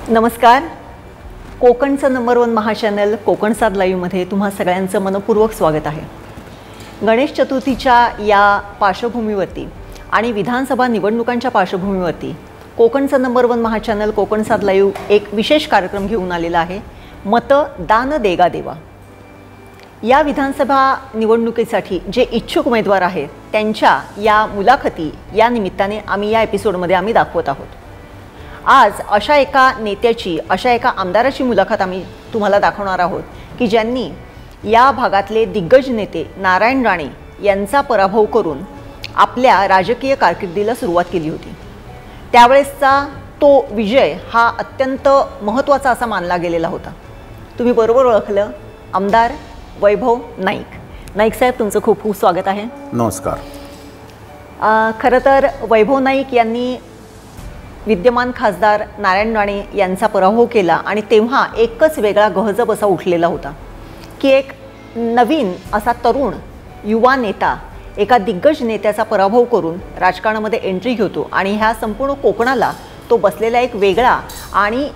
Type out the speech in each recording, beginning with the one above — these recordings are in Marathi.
नमस्कार. कोकणचं नंबर 1 महाचॅनल कोकणसाद लाईव्हमध्ये तुम्हा सगळ्यांचं मनपूर्वक स्वागत आहे. गणेश चतुर्थीच्या या पार्श्वभूमीवरती आणि विधानसभा निवडणुकांच्या पार्श्वभूमीवरती कोकणचं नंबर 1 महाचॅनल कोकणसाद लाईव्ह एक विशेष कार्यक्रम घेऊन आलेला आहे. मतदान देगा देवा. या विधानसभा निवडणुकीसाठी जे इच्छुक उमेदवार आहेत त्यांच्या या मुलाखती या निमित्ताने आम्ही या एपिसोडमध्ये आम्ही दाखवत आहोत. आज अशा एका नेत्याची, अशा एका आमदाराची मुलाखत आम्ही तुम्हाला दाखवणार आहोत की ज्यांनी या भागातले दिग्गज नेते नारायण राणे यांचा पराभव करून आपल्या राजकीय कारकिर्दीला सुरुवात केली होती. त्यावेळेसचा तो विजय हा अत्यंत महत्त्वाचा असा मानला गेलेला होता. तुम्ही बरोबर ओळखलं, आमदार वैभव नाईक. नाईक साहेब, तुमचं खूप खूप स्वागत आहे. नमस्कार. खरं तर वैभव नाईक यांनी विद्यमान खासदार नारायण राणे यांचा पराभव केला आणि तेव्हा एकच वेगळा गहजब असा उठलेला होता की एक नवीन असा तरुण युवा नेता एका दिग्गज नेत्याचा पराभव करून राजकारणामध्ये एंट्री घेतो आणि ह्या संपूर्ण कोकणाला तो बसलेला एक वेगळा आणि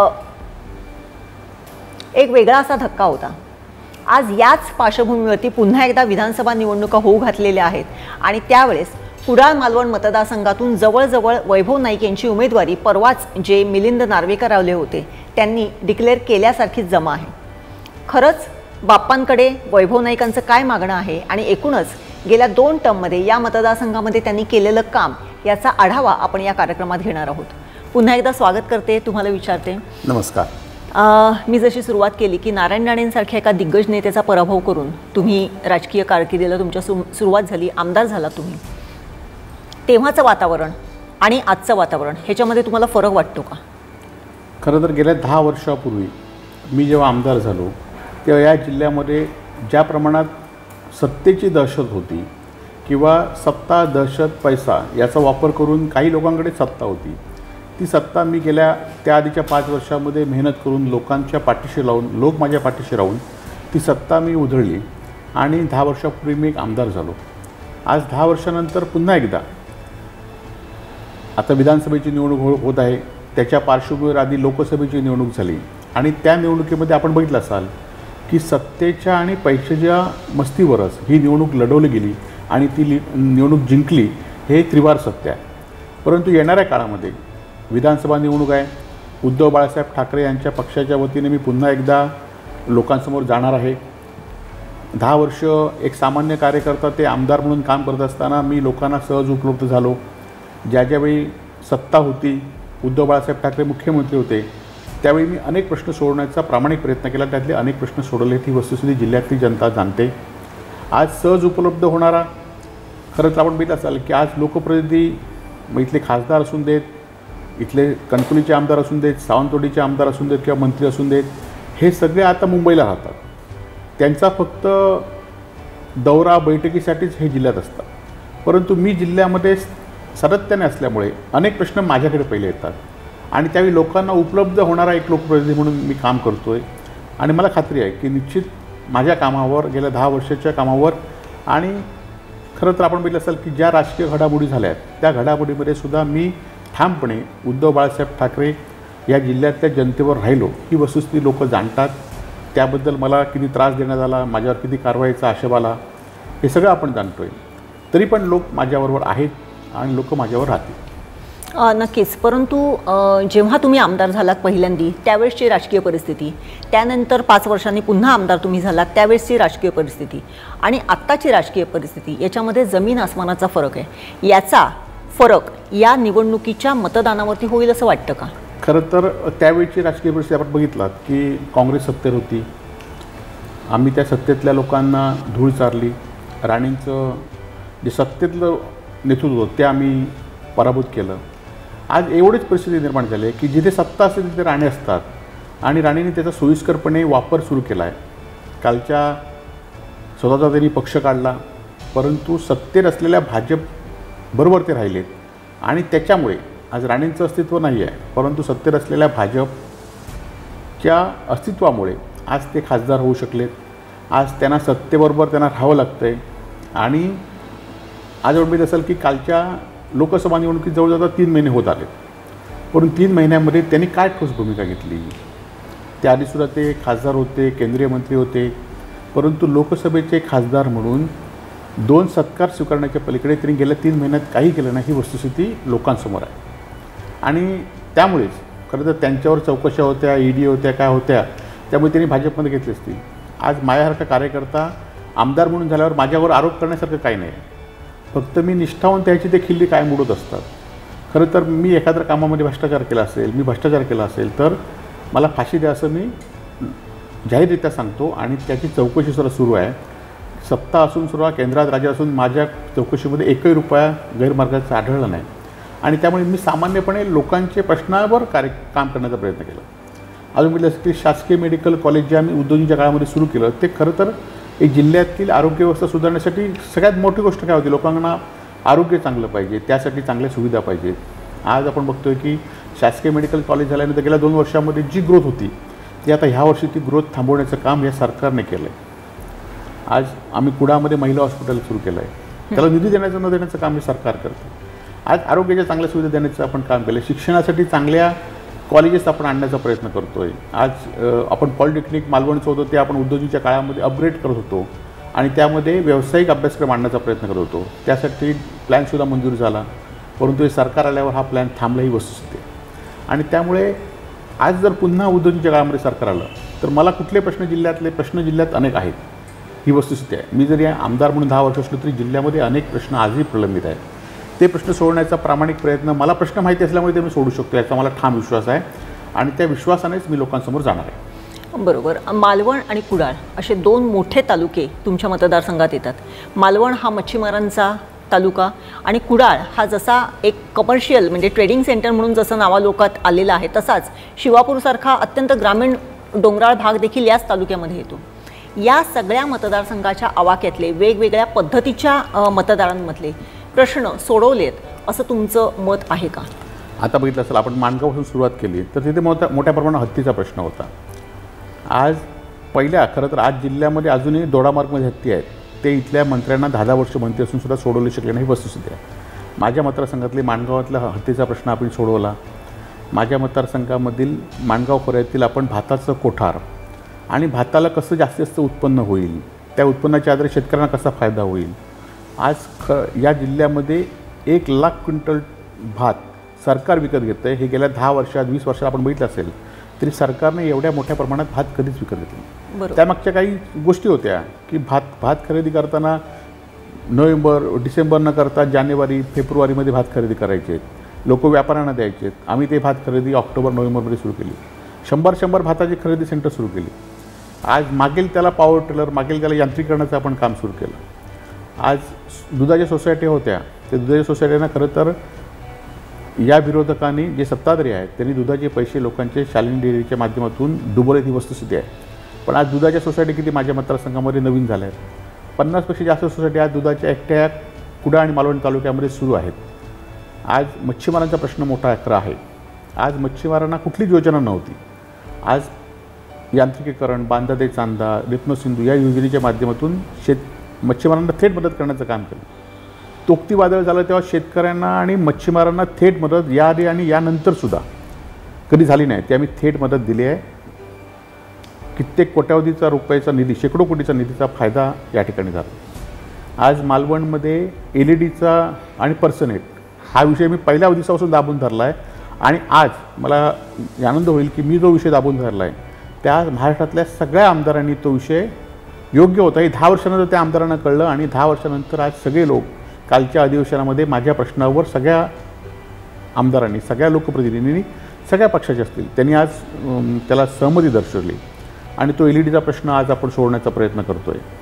एक वेगळा असा धक्का होता. आज याच पार्श्वभूमीवरती पुन्हा एकदा विधानसभा निवडणुका होऊ घातलेल्या आहेत आणि त्यावेळेस कुडाळ मालवण मतदारसंघातून जवळजवळ वैभव नाईक यांची उमेदवारी परवाच जे मिलिंद नार्वेकर आले होते त्यांनी डिक्लेअर केल्यासारखीच जमा आहे. खरंच बाप्पांकडे वैभव नाईकांचं काय मागणं आहे आणि एकूणच गेल्या 2 टर्ममध्ये या मतदारसंघामध्ये त्यांनी केलेलं काम याचा आढावा आपण या कार्यक्रमात घेणार आहोत. पुन्हा एकदा स्वागत करते, तुम्हाला विचारते. नमस्कार. मी जशी सुरुवात केली की नारायण राणेंसारख्या एका दिग्गज नेत्याचा पराभव करून तुम्ही राजकीय कारकिर्दीला तुमच्या सुरुवात झाली, आमदार झाला तुम्ही. तेव्हाचं वातावरण आणि आजचं वातावरण ह्याच्यामध्ये तुम्हाला फरक वाटतो का? खरं तर गेल्या 10 वर्षापूर्वी मी जेव्हा आमदार झालो तेव्हा या जिल्ह्यामध्ये ज्या प्रमाणात सत्तेची दहशत होती किंवा सत्ता, दहशत, पैसा याचा वापर करून काही लोकांकडे सत्ता होती, ती सत्ता मी गेल्या त्या आधीच्या 5 वर्षामध्ये मेहनत करून लोकांच्या पाठीशी लावून, लोक माझ्या पाठीशी राहून ती सत्ता मी उधळली आणि 10 वर्षापूर्वी मी एक आमदार झालो. आज 10 वर्षानंतर पुन्हा एकदा आता विधानसभेची निवडणूक होत आहे. त्याच्या पार्श्वभूमीवर आधी लोकसभेची निवडणूक झाली आणि त्या निवडणुकीमध्ये आपण बघितलं असाल की सत्तेच्या आणि पैशाच्या मस्तीवरच ही निवडणूक लढवली गेली आणि ती निवडणूक जिंकली. हे त्रिवार सत्य आहे. परंतु येणाऱ्या काळामध्ये विधानसभा निवडणूक आहे. उद्धव बाळासाहेब ठाकरे यांच्या पक्षाच्या वतीने मी पुन्हा एकदा लोकांसमोर जाणार आहे. 10 वर्ष एक सामान्य कार्यकर्ता ते आमदार म्हणून काम करत असताना मी लोकांना सहज उपलब्ध झालो. ज्यावेळी सत्ता होती, उद्धव बाळासाहेब ठाकरे मुख्यमंत्री होते, त्यावेळी मी अनेक प्रश्न सोडवण्याचा प्रामाणिक प्रयत्न केला. त्यातले अनेक प्रश्न सोडवले. ही वस्तुस्थिती जिल्ह्यातली जनता जाणते. आज सहज उपलब्ध होणारा, खरंच आपण बघितलं असाल की आज लोकप्रतिनिधी, मग इथले खासदार असून देत, इथले कणकवलीचे आमदार असून देत, सावंतवाडीचे आमदार असून देत किंवा मंत्री असून देत, हे सगळे आता मुंबईला राहतात. त्यांचा फक्त दौरा बैठकीसाठीच हे जिल्ह्यात असतात. परंतु मी जिल्ह्यामध्ये सातत्याने असल्यामुळे अनेक प्रश्न माझ्याकडे पहिले येतात आणि त्यावेळी लोकांना उपलब्ध होणारा एक लोकप्रतिनिधी म्हणून मी काम करतो आहे. आणि मला खात्री आहे की निश्चित माझ्या कामावर, गेल्या 10 वर्षाच्या कामावर आणि खरं तर आपण बघितलं असाल की ज्या राजकीय घडामोडी झाल्या आहेत त्या घडामोडीमध्ये सुद्धा मी ठामपणे उद्धव बाळासाहेब ठाकरे या जिल्ह्यातल्या जनतेवर राहिलो. ही वस्तुस्थिती लोक जाणतात. त्याबद्दल मला किती त्रास देण्यात आला, माझ्यावर किती कारवाईचा आक्षेप आला, हे सगळं आपण जाणतो आहे. तरी पण लोक माझ्याबरोबर आहेत आणि लोक माझ्यावर राहतील. नक्कीच. परंतु जेव्हा तुम्ही आमदार झालात पहिल्यांदी त्यावेळेसची राजकीय परिस्थिती, त्यानंतर 5 वर्षांनी पुन्हा आमदार तुम्ही झालात त्यावेळेसची राजकीय परिस्थिती आणि आत्ताची राजकीय परिस्थिती याच्यामध्ये जमीन आसमानाचा फरक आहे. याचा फरक या निवडणुकीच्या मतदानावरती होईल असं वाटतं का? खरं तर त्यावेळीची राजकीय परिस्थिती आपण बघितलात की काँग्रेस सत्तेत होती. आम्ही त्या सत्तेतल्या लोकांना धूळ चारली. राणेंचं जे सत्तेतलं नेतृत्व होतं ते आम्ही पराभूत केलं. आज एवढीच परिस्थिती निर्माण झाली आहे की जिथे सत्ता असते तिथे राणे असतात आणि राणेंनी त्याचा सोयीस्करपणे वापर सुरू केला आहे. कालच्या स्वतःचा त्यांनी पक्ष काढला, परंतु सत्तेत असलेल्या भाजपबरोबर ते राहिलेत आणि त्याच्यामुळे आज राणेंचं अस्तित्व नाही आहे, परंतु सत्तेत असलेल्या भाजपच्या अस्तित्वामुळे आज ते खासदार होऊ शकलेत. आज त्यांना सत्तेबरोबर त्यांना राहावं लागतं आहे. आणि आज आपण बघितलं असेल की कालच्या लोकसभा निवडणुकीत जवळजवळ 3 महिने होत आले. परंतु 3 महिन्यामध्ये त्यांनी काय ठोस भूमिका घेतली? त्याआधीसुद्धा ते खासदार होते, केंद्रीय मंत्री होते, परंतु लोकसभेचे खासदार म्हणून 2 सत्कार स्वीकारण्याच्या पलीकडे त्यांनी गेल्या 3 महिन्यात काही केलं नाही, ही वस्तुस्थिती लोकांसमोर आहे. आणि त्यामुळेच खरं तर त्यांच्यावर चौकशा होत्या, ईडी होत्या, काय होत्या, त्यामुळे त्यांनी भाजपमध्ये घेतली असतील. आज माझ्यासारखा कार्यकर्ता आमदार म्हणून झाल्यावर माझ्यावर आरोप करण्यासारखं काही नाही. फक्त मी निष्ठावंत ह्याची ते खिल्ली कायम उडत असतात. खरं तर मी एखाद्या कामामध्ये भ्रष्टाचार केला असेल, मी भ्रष्टाचार केला असेल तर मला फाशी द्या असं मी जाहीररित्या सांगतो. आणि त्याची चौकशीसुद्धा सुरू आहे. सत्ता असून सुद्धा केंद्रात राज्य असून माझ्या चौकशीमध्ये एकही रुपया गैरमार्गाचा आढळला नाही. आणि त्यामुळे मी सामान्यपणे लोकांच्या प्रश्नावर काम करण्याचा प्रयत्न केला. अजून म्हटलं की शासकीय मेडिकल कॉलेज जे आम्ही उद्योजनीच्या काळामध्ये सुरू केलं, ते खरं तर एक जिल्ह्यातील आरोग्य व्यवस्था सुधारण्यासाठी सगळ्यात मोठी गोष्ट काय होती, लोकांना आरोग्य चांगलं पाहिजे, त्यासाठी चांगल्या सुविधा पाहिजेत. आज आपण बघतोय की शासकीय मेडिकल कॉलेज झाल्यानंतर गेल्या 2 वर्षामध्ये जी ग्रोथ होती ती आता ह्या वर्षी ती ग्रोथ थांबवण्याचं काम या सरकारने केलं आहे. आज आम्ही कुडामध्ये महिला हॉस्पिटल सुरू केलं आहे, त्याला निधी देण्याचं न देण्याचं काम हे सरकार करतं. आज आरोग्याच्या चांगल्या सुविधा देण्याचं आपण काम केलं. शिक्षणासाठी चांगल्या कॉलेजेस आपण आणण्याचा प्रयत्न करतो आहे. आज आपण पॉलिटेक्निक मालवणचं होतं ते आपण उद्योजनीच्या काळामध्ये अपग्रेड करत होतो आणि त्यामध्ये व्यावसायिक अभ्यासक्रम आणण्याचा प्रयत्न करत होतो. त्यासाठी प्लॅनसुद्धा मंजूर झाला, परंतु हे सरकार आल्यावर हा प्लॅन थांबला, ही वस्तुस्थिती आहे. आणि त्यामुळे आज जर पुन्हा उद्योजनीच्या काळामध्ये सरकार आलं तर मला कुठले प्रश्न जिल्ह्यात अनेक आहेत, ही वस्तुस्थिती आहे. मी जरी आमदार म्हणून 10 वर्ष असलो तरी जिल्ह्यामध्ये अनेक प्रश्न आजही प्रलंबित आहेत. ते प्रश्न सोडवण्याचा प्रामाणिक प्रयत्न, मला प्रश्न माहिती असल्यामुळे ते मी सोडू शकतो याचा मला ठाम विश्वास आहे. आणि त्या विश्वासानेच मी लोकांसमोर जाणार आहे. बरोबर. मालवण आणि कुडाळ असे 2 मोठे तालुके तुमच्या मतदारसंघात येतात. मालवण हा मच्छीमारांचा तालुका आणि कुडाळ हा जसा एक कमर्शियल म्हणजे ट्रेडिंग सेंटर म्हणून जसं नावालोकात आलेला आहे, तसाच शिवापूरसारखा अत्यंत ग्रामीण डोंगराळ भाग देखील याच तालुक्यामध्ये येतो. या सगळ्या मतदारसंघाच्या आवाक्यातले वेगवेगळ्या पद्धतीच्या मतदारांमधले प्रश्न सोडवलेत असं तुमचं मत आहे का? आता बघितलं असेल आपण माणगावपासून सुरुवात केली तर तिथे मोठ्या प्रमाणात हत्तीचा प्रश्न होता. आज खरं तर आज जिल्ह्यामध्ये अजूनही दोडामार्गमध्ये हत्ती आहेत, ते इथल्या मंत्र्यांना 10 वर्ष मंत्री असून सुद्धा सोडवले शकले नाही, वस्तुस्थिती आहे. माझ्या मतदारसंघातले माणगावातला हत्तीचा प्रश्न आपण सोडवला. माझ्या मतदारसंघामधील माणगाव खोऱ्यातील आपण भाताचं कोठार आणि भाताला कसं जास्त उत्पन्न होईल, त्या उत्पन्नाच्या आधारे शेतकऱ्यांना कसा फायदा होईल. आज या जिल्ह्यामध्ये 1 लाख क्विंटल भात सरकार विकत घेतं आहे. हे गेल्या 10 वर्षात 20 वर्षात आपण बघितलं असेल तरी सरकारने एवढ्या मोठ्या प्रमाणात भात कधीच विकत घेतला. त्यामागच्या काही गोष्टी होत्या की भात खरेदी करताना नोव्हेंबर डिसेंबर न करता जानेवारी फेब्रुवारीमध्ये भात खरेदी करायचे आहेत, लोक व्यापाऱ्यांना द्यायचे आहेत. आम्ही ते भात खरेदी ऑक्टोबर नोव्हेंबरमध्ये सुरू केली. 100 भाताची खरेदी सेंटर सुरू केली. आज मागेल त्याला पॉवर टिलर, मागेल त्याला यांत्रिकरणाचं आपण काम सुरू केलं. आज दुधाच्या सोसायटी होत्या, त्या दुधाच्या सोसायटीना खरं तर या विरोधकांनी जे सत्ताधारी आहेत त्यांनी दुधाचे पैसे लोकांचे शालिनी डेअरीच्या माध्यमातून डुबवले, ही वस्तुस्थिती आहे. पण आज दुधाच्या सोसायटी किती माझ्या मतदारसंघामध्ये नवीन झाल्या आहेत. 50पेक्षा जास्त सोसायटी आज दुधाच्या एकट्या कुडाळ आणि मालवण तालुक्यामध्ये सुरू आहेत. आज मच्छीमारांचा प्रश्न मोठा खरा आहे. आज मच्छीमारांना कुठलीच योजना नव्हती. आज यांत्रिकीकरण, बांधा दे चांदा, रेपनो-सिंधू या योजनेच्या माध्यमातून मच्छीमारांना थेट मदत करण्याचं काम केलं. तोक्ती वादळ झालं तेव्हा शेतकऱ्यांना आणि मच्छीमारांना थेट मदत याआधी आणि यानंतरसुद्धा कधी झाली नाही, ते आम्ही थेट मदत दिली आहे. कित्येक कोट्यावधीचा रुपयाचा निधी, शेकडो कोटीचा निधीचा फायदा या ठिकाणी झाला. आज मालवणमध्ये LEDचा आणि पर्सनेट हा विषय मी पहिल्या दिवसापासून दाबून धरला आहे. आणि आज मला आनंद होईल की मी जो विषय दाबून धरला आहे त्या महाराष्ट्रातल्या सगळ्या आमदारांनी तो विषय योग्य होता. हे 10 वर्षानंतर त्या आमदारांना कळलं आणि 10 वर्षानंतर आज सगळे लोक कालच्या अधिवेशनामध्ये माझ्या प्रश्नावर सगळ्या आमदारांनी, सगळ्या लोकप्रतिनिधींनी, सगळ्या पक्षाचे असतील त्यांनी आज त्याला सहमती दर्शवली. आणि तो LEDचा प्रश्न आज आपण सोडण्याचा प्रयत्न करतो आहे.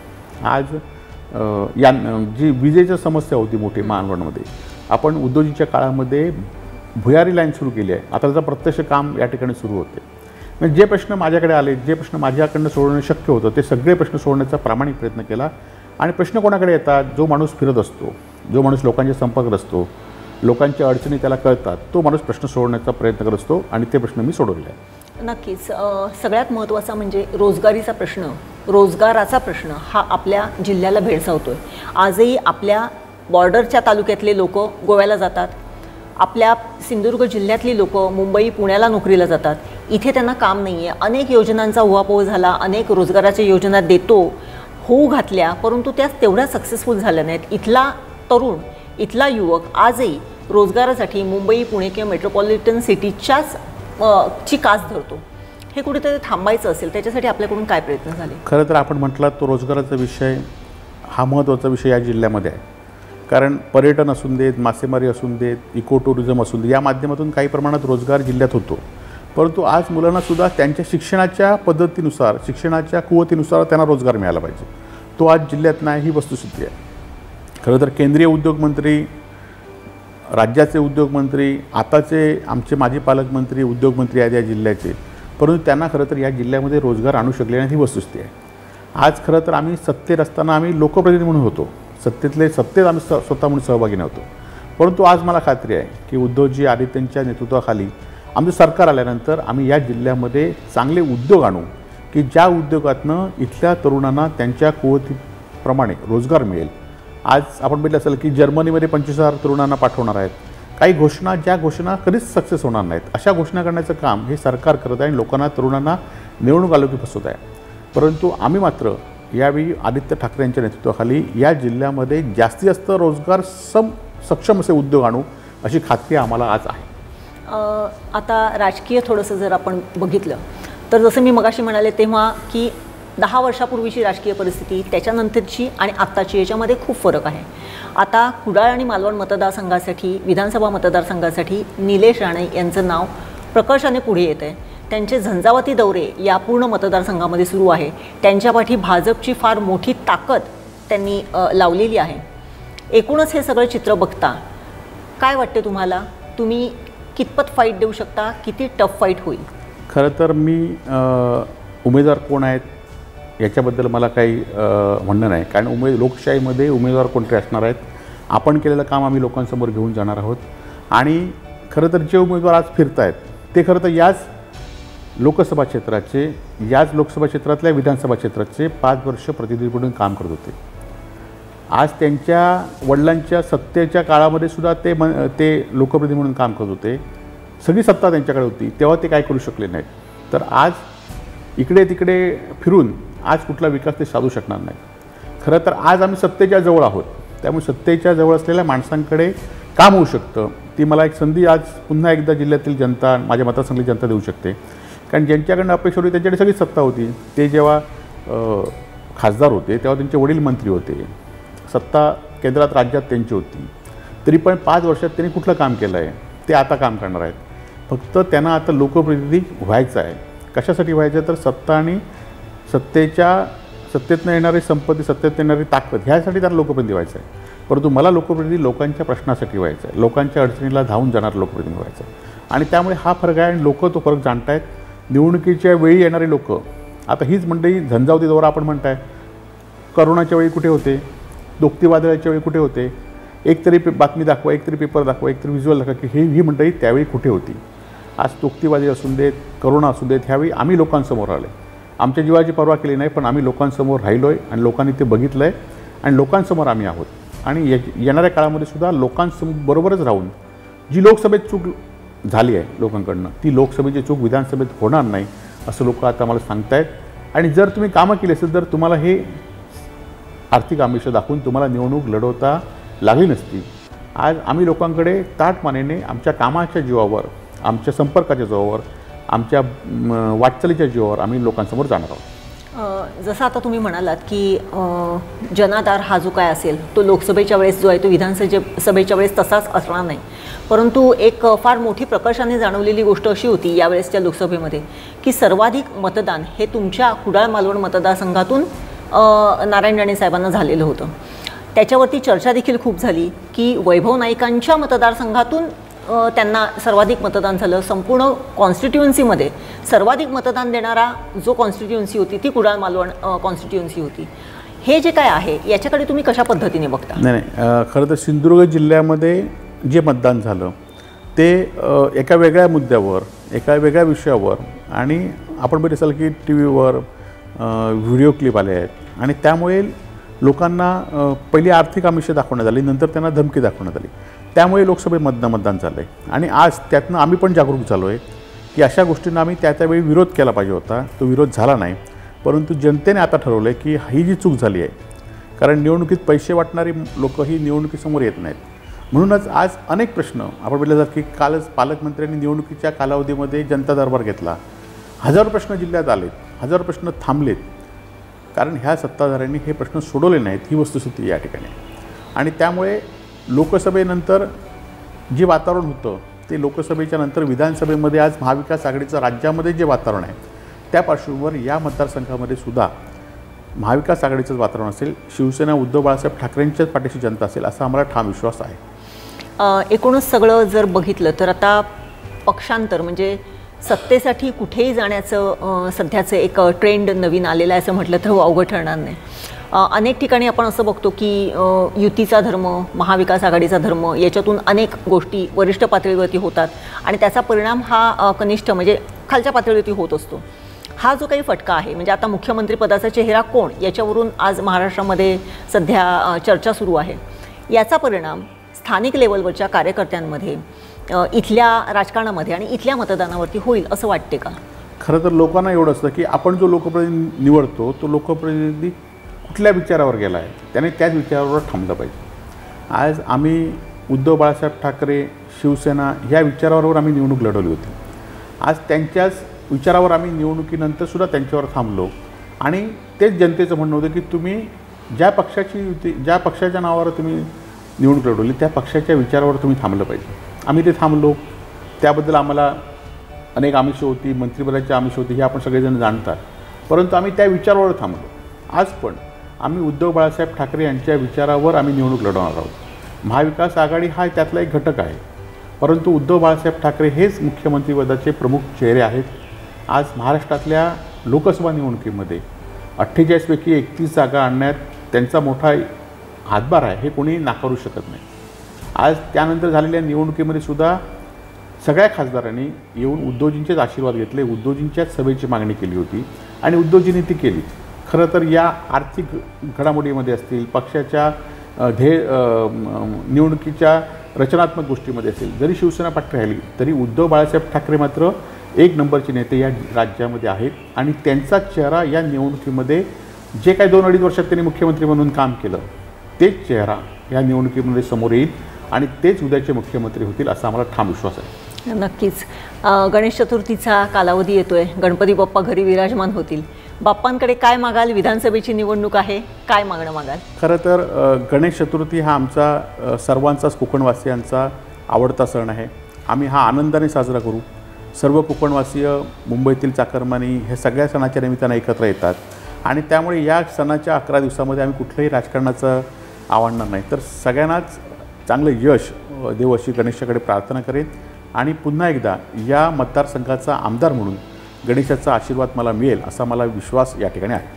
आज जी विजेची समस्या होती मोठी मालवणमध्ये, आपण उद्योजनीच्या काळामध्ये भुयारी लाईन सुरू केली आहे. आता त्याचं प्रत्यक्ष काम या ठिकाणी सुरू होते. म्हणजे जे प्रश्न माझ्याकडे आले, जे प्रश्न माझ्याकडनं सोडवणं शक्य होतं ते सगळे प्रश्न सोडण्याचा प्रामाणिक प्रयत्न केला. आणि प्रश्न कोणाकडे येतात? जो माणूस फिरत असतो, जो माणूस लोकांच्या संपर्कात असतो, लोकांच्या अडचणी त्याला कळतात, तो माणूस प्रश्न सोडवण्याचा प्रयत्न करत असतो आणि ते प्रश्न मी सोडवले आहे. नक्कीच. सगळ्यात महत्त्वाचा म्हणजे रोजगारीचा प्रश्न, रोजगाराचा प्रश्न हा आपल्या जिल्ह्याला भेडसावतो आहे. आजही आपल्या बॉर्डरच्या तालुक्यातले लोक गोव्याला जातात, आपल्या सिंधुदुर्ग जिल्ह्यातली लोक मुंबई पुण्याला नोकरीला जातात, इथे त्यांना काम नाही आहे. अनेक योजनांचा उहापोह झाला, अनेक रोजगाराच्या योजना देतो होऊ घातल्या, परंतु त्या तेवढ्या सक्सेसफुल झाल्या नाहीत. इथला तरुण, इथला युवक आजही रोजगारासाठी मुंबई पुणे किंवा मेट्रोपॉलिटन सिटीच्याच ची कास धरतो. हे कुठेतरी थांबायचं असेल, त्याच्यासाठी आपल्याकडून काय प्रयत्न झाले? खरं तर आपण म्हटलं तो रोजगाराचा विषय हा महत्त्वाचा विषय या जिल्ह्यामध्ये आहे. कारण पर्यटन असून देत, मासेमारी असून देत, इको टुरिझम असून देत, या माध्यमातून काही प्रमाणात रोजगार जिल्ह्यात होतो. परंतु आज मुलांनासुद्धा त्यांच्या शिक्षणाच्या पद्धतीनुसार, शिक्षणाच्या कुवतीनुसार त्यांना रोजगार मिळाला पाहिजे. तो आज जिल्ह्यात नाही, ही वस्तुस्थिती आहे. खरं तर केंद्रीय उद्योगमंत्री, राज्याचे उद्योगमंत्री, आताचे आमचे माजी पालकमंत्री उद्योगमंत्री आहेत या जिल्ह्याचे, परंतु त्यांना खरं तर या जिल्ह्यामध्ये रोजगार आणू शकले नाही, ही वस्तुस्थिती आहे. आज खरं तर आम्ही सत्तेत असताना आम्ही लोकप्रतिनिधी म्हणून होतो, सत्तेत आम्ही स्वतः म्हणून सहभागी नव्हतो. परंतु आज मला खात्री आहे की उद्धवजी आदित्यंच्या नेतृत्वाखाली आमचं सरकार आल्यानंतर आम्ही या जिल्ह्यामध्ये चांगले उद्योग आणू की ज्या उद्योगातनं इथल्या तरुणांना त्यांच्या कुवतीप्रमाणे रोजगार मिळेल. आज आपण बघितलं असेल की जर्मनीमध्ये 25,000 तरुणांना पाठवणार आहेत. काही घोषणा, ज्या घोषणा कधीच सक्सेस होणार नाहीत, अशा घोषणा करण्याचं काम हे सरकार करत आहे आणि लोकांना, तरुणांना निवडणूक आयोगी फसवत आहे. परंतु आम्ही मात्र यावेळी आदित्य ठाकरे यांच्या नेतृत्वाखाली या जिल्ह्यामध्ये जास्तीत जास्त रोजगार सक्षम असे उद्योग आणू अशी खात्री आम्हाला आज आहे. आता राजकीय थोडंसं जर आपण बघितलं तर जसं मी मगाशी म्हणाले तेव्हा की 10 वर्षापूर्वीची राजकीय परिस्थिती, त्याच्यानंतरची आणि आत्ताची, याच्यामध्ये खूप फरक आहे. आता कुडाळ आणि मालवण मतदारसंघासाठी, विधानसभा मतदारसंघासाठी निलेश राणे यांचं नाव प्रकर्षाने पुढे येत आहे. त्यांचे झंझावाती दौरे या पूर्ण मतदारसंघामध्ये सुरू आहे. त्यांच्या पाठी भाजपची फार मोठी ताकद त्यांनी लावलेली आहे. एकूणच हे सगळं चित्र बघता काय वाटते तुम्हाला? तुम्ही कितपत फाईट देऊ शकता? किती टफ फाईट होईल? खरं तर मी उमेदवार कोण आहेत याच्याबद्दल मला काही म्हणणं नाही. कारण लोकशाहीमध्ये उमेदवार कोणते असणार आहेत, आपण केलेलं काम आम्ही लोकांसमोर घेऊन जाणार आहोत. आणि खरं तर जे उमेदवार आज फिरत आहेत ते खरं तर याच लोकसभा क्षेत्राचे, याच लोकसभा क्षेत्रातल्या विधानसभा क्षेत्राचे 5 वर्ष प्रतिनिधी म्हणून काम करत होते. आज त्यांच्या वडिलांच्या सत्तेच्या काळामध्ये सुद्धा ते लोकप्रतिनिधी म्हणून काम करत होते. सगळी सत्ता त्यांच्याकडे होती, तेव्हा ते काय करू शकले नाहीत. तर आज इकडे तिकडे फिरून आज कुठला विकास ते साधू शकणार नाही. खरं तर आज आम्ही सत्तेच्या जवळ आहोत, त्यामुळे सत्तेच्या जवळ असलेल्या माणसांकडे काम होऊ शकतं. ती मला एक संधी आज पुन्हा एकदा जिल्ह्यातील जनता, माझ्या मतदारसंघातली जनता देऊ शकते. कारण ज्यांच्याकडनं अपेक्षा होती त्यांच्याकडे सगळी सत्ता होती. ते जेव्हा खासदार होते तेव्हा त्यांचे वडील मंत्री होते, सत्ता केंद्रात राज्यात त्यांची होती. तरी पण 5 वर्षात त्यांनी कुठलं काम केलं आहे? ते आता काम करणार आहेत. फक्त त्यांना आता लोकप्रतिनिधी व्हायचं आहे. कशासाठी व्हायचं? तर सत्ता आणि सत्तेतनं येणारी संपत्ती, सत्तेत येणारी ताकद, ह्यासाठी त्यांना लोकप्रतिनिधी व्हायचं आहे. परंतु मला लोकप्रतिनिधी लोकांच्या प्रश्नासाठी व्हायचं आहे, लोकांच्या अडचणीला धावून जाणार लोकप्रतिनिधी व्हायचं आहे. आणि त्यामुळे हा फरक आहे आणि लोक तो फरक जाणत आहेत. निवडणुकीच्या वेळी येणारे लोक, आता हीच मंडळी झंझावती दौरा आपण म्हणताय, करोनाच्या वेळी कुठे होते, दोक्ती वादळाच्या वेळी कुठे होते, एक तरी बातमी दाखवा, एक तरी पेपर दाखवा, एक तरी व्हिज्युअल दाखवा की ही मंडळी त्यावेळी कुठे होती. आज दोक्तीवादी असून देत, करोना असून देत, ह्यावेळी आम्ही लोकांसमोर आले. आमच्या जीवाची पर्वा केली नाही, पण आम्ही लोकांसमोर राहिलो आहे आणि लोकांनी ते बघितलं आहे आणि लोकांसमोर आम्ही आहोत. आणि येणाऱ्या काळामध्ये सुद्धा लोकांबरोबरच राहून जी लोकसभेत चूक झाली आहे लोकांकडनं, ती लोकसभेची चूक विधानसभेत होणार नाही असं लोक आता आम्हाला सांगतायत. आणि जर तुम्ही कामं केली असेल तर तुम्हाला हे आर्थिक आमिष दाखवून तुम्हाला निवडणूक लढवता लागली नसती. आज आम्ही लोकांकडे ताटमानेने आमच्या कामाच्या जीवावर, आमच्या संपर्काच्या जीवावर, आमच्या वाटचालीच्या जीवावर आम्ही लोकांसमोर जाणार आहोत. जसं आता तुम्ही म्हणालात की जनाधार हा जो काय असेल तो लोकसभेच्या वेळेस जो आहे तो विधानसभेच्या वेळेस तसाच असणार नाही. परंतु एक फार मोठी प्रकर्षाने जाणवलेली गोष्ट अशी होती यावेळेसच्या लोकसभेमध्ये की सर्वाधिक मतदान हे तुमच्या कुडाळ मालवण मतदारसंघातून नारायण राणे साहेबांना झालेलं होतं. त्याच्यावरती चर्चा देखील खूप झाली की वैभव नाईकांच्या मतदारसंघातून त्यांना सर्वाधिक मतदान झालं. संपूर्ण कॉन्स्टिट्युएन्सीमध्ये सर्वाधिक मतदान देणारा जो कॉन्स्टिट्युएन्सी होती ती कुडाळ मालवण कॉन्स्टिट्युएन्सी होती. हे जे काय आहे याच्याकडे तुम्ही कशा पद्धतीने बघता? नाही, खरं तर सिंधुदुर्ग जिल्ह्यामध्ये जे मतदान झालं ते एका वेगळ्या मुद्द्यावर, एका वेगळ्या विषयावर, आणि आपण बघितलं असाल की टी व्हीवर व्हिडिओ क्लिप आले आहेत आणि त्यामुळे लोकांना पहिली आर्थिक आमिषं दाखवण्यात आली, नंतर त्यांना धमकी दाखवण्यात आली. त्यामुळे लोकसभेमधनं मतदान झालं आहे आणि आज त्यातनं आम्ही पण जागरूक झालो आहे की अशा गोष्टींना आम्ही त्यावेळी विरोध केला पाहिजे होता. तो विरोध झाला नाही, परंतु जनतेने आता ठरवलं आहे की ही जी चूक झाली आहे, कारण निवडणुकीत पैसे वाटणारी लोकं ही निवडणुकीसमोर येत नाहीत. म्हणूनच आज अनेक प्रश्न आपण बघितलं जात की कालच पालकमंत्र्यांनी निवडणुकीच्या कालावधीमध्ये जनता दरबार घेतला. हजारो प्रश्न जिल्ह्यात आलेत, हजारो प्रश्न थांबलेत, कारण ह्या सत्ताधाऱ्यांनी हे प्रश्न सोडवले नाहीत, ही वस्तुस्थिती या ठिकाणी. आणि त्यामुळे लोकसभेनंतर जे वातावरण होतं ते लोकसभेच्या नंतर विधानसभेमध्ये आज महाविकास आघाडीचं राज्यामध्ये जे वातावरण आहे त्या पार्श्वभूमीवर या मतदारसंघामध्ये सुद्धा महाविकास आघाडीचंच वातावरण असेल. शिवसेना उद्धव बाळासाहेब ठाकरेंच्याच पाठीशी जनता असेल असा आम्हाला ठाम विश्वास आहे. एकूणच सगळं जर बघितलं तर आता पक्षांतर म्हणजे सत्तेसाठी कुठेही जाण्याचं सध्याचं एक ट्रेंड नवीन आलेलं आहे असं म्हटलं तर अवघड ठरणार नाही. अनेक ठिकाणी आपण असं बघतो की युतीचा धर्म, महाविकास आघाडीचा धर्म याच्यातून अनेक गोष्टी वरिष्ठ पातळीवरती होतात आणि त्याचा परिणाम हा कनिष्ठ म्हणजे खालच्या पातळीवरती होत असतो. हा जो काही फटका आहे म्हणजे आता मुख्यमंत्रीपदाचा चेहरा कोण याच्यावरून आज महाराष्ट्रामध्ये सध्या चर्चा सुरू आहे. याचा परिणाम स्थानिक लेवलवरच्या कार्यकर्त्यांमध्ये, इथल्या राजकारणामध्ये आणि इथल्या मतदानावरती होईल असं वाटते का? खरं तर लोकांना एवढं असतं की आपण जो लोकप्रतिनिधी निवडतो तो लोकप्रतिनिधी कुठल्या विचारावर गेला आहे, त्याने त्याच विचारावर थांबलं पाहिजे. आज आम्ही उद्धव बाळासाहेब ठाकरे, शिवसेना ह्या विचारावर आम्ही निवडणूक लढवली होती. आज त्यांच्याच विचारावर आम्ही निवडणुकीनंतरसुद्धा त्यांच्यावर थांबलो आणि तेच जनतेचं म्हणणं होतं की तुम्ही ज्या पक्षाच्या नावावर तुम्ही निवडणूक लढवली त्या पक्षाच्या विचारावर तुम्ही थांबलं पाहिजे. आम्ही ते थांबलो. त्याबद्दल आम्हाला अनेक आमिषं होती, मंत्रिपदाची आमिषं होती, हे आपण सगळेजण जाणतात, परंतु आम्ही त्या विचारावर थांबलो. आज पण आम्ही उद्धव बाळासाहेब ठाकरे यांच्या विचारावर आम्ही निवडणूक लढवणार आहोत. महाविकास आघाडी हा त्यातला एक घटक आहे, परंतु उद्धव बाळासाहेब ठाकरे हेच मुख्यमंत्रीपदाचे प्रमुख चेहरे आहेत. आज महाराष्ट्रातल्या लोकसभा निवडणुकीमध्ये 48 पैकी 31 जागा आणण्यात त्यांचा मोठा हातभार आहे, हे कोणी नाकारू शकत नाही. आज त्यानंतर झालेल्या निवडणुकीमध्ये सुद्धा सगळ्या खासदारांनी येऊन उद्धवजींचेच आशीर्वाद घेतले, उद्धवजींच्याच सभेची मागणी केली होती आणि उद्धवजींनी ती केली. खरं तर या आर्थिक घडामोडीमध्ये असतील, पक्षाच्या निवडणुकीच्या रचनात्मक गोष्टीमध्ये असेल, जरी शिवसेना पाठी राहिली तरी उद्धव बाळासाहेब ठाकरे मात्र एक नंबरचे नेते या राज्यामध्ये आहेत आणि त्यांचा चेहरा या निवडणुकीमध्ये जे काही 2-2.5 वर्षात त्यांनी मुख्यमंत्री म्हणून काम केलं तेच चेहरा या निवडणुकीमध्ये समोर येईल आणि तेच उद्याचे मुख्यमंत्री होतील असा आम्हाला ठाम विश्वास आहे. नक्कीच. गणेश चतुर्थीचा कालावधी येतोय, गणपती बाप्पा घरी विराजमान होतील. बाप्पांकडे काय मागाल? विधानसभेची निवडणूक आहे, काय मागणं मागाल? खरं तर गणेश चतुर्थी हा आमचा सर्वांचाच कोकणवासियांचा आवडता सण आहे. आम्ही हा आनंदाने साजरा करू. सर्व कोकणवासीय, मुंबईतील चाकरमानी हे सगळ्या सणाच्या निमित्तानं एकत्र येतात आणि त्यामुळे या सणाच्या 11 दिवसामध्ये आम्ही कुठलंही राजकारणाचं आवडणार नाही, तर सगळ्यांनाच चांगलं यश देव अशी गणेशाकडे प्रार्थना करेन आणि पुन्हा एकदा या मतदारसंघाचा आमदार म्हणून गणेशाचा आशीर्वाद मला मिळेल असा मला विश्वास या ठिकाणी आहे.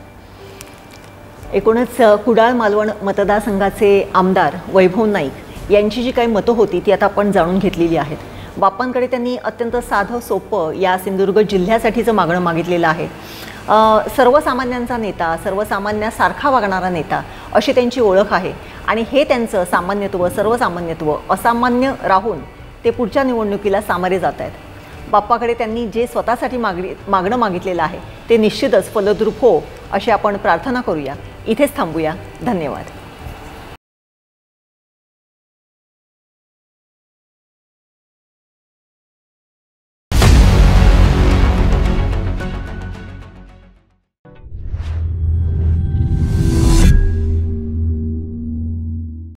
एकूणच कुडाळ मालवण मतदारसंघाचे आमदार वैभव नाईक यांची जी काही मतं होती ती आता आपण जाणून घेतलेली आहेत. बाप्पांकडे त्यांनी अत्यंत साधं सोपं या सिंधुदुर्ग जिल्ह्यासाठीचं मागणं मागितलेलं आहे. सर्वसामान्यांचा नेता, सर्वसामान्यासारखा वागणारा नेता अशी त्यांची ओळख आहे आणि हे त्यांचं सामान्यत्व, सर्वसामान्यत्व असामान्य राहून ते पुढच्या निवडणुकीला सामोरे जात आहेत. बाप्पाकडे त्यांनी जे स्वतःसाठी मागणं मागितलेलं आहे ते निश्चितच फलद्रूप हो अशी आपण प्रार्थना करूया. इथेच थांबूया. धन्यवाद.